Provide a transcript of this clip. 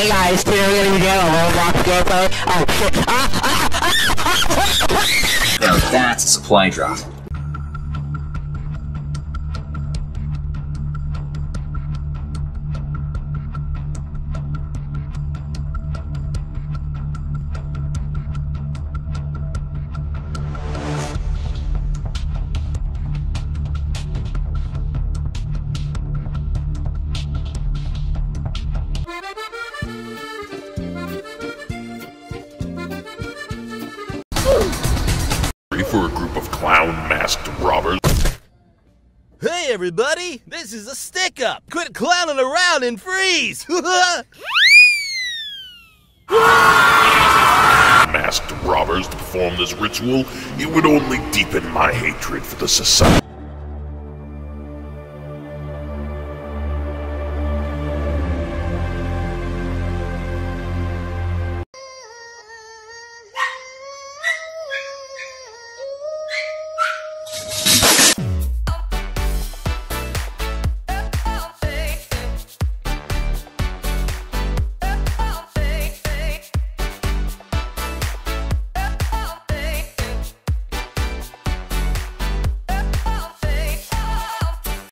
Hey guys, today we're gonna be doing a Roblox gameplay. Oh shit. Now that's a supply drop. For a group of clown-masked robbers. Hey everybody, this is a stick-up. Quit clowning around and freeze! Masked robbers to perform this ritual, it would only deepen my hatred for the society.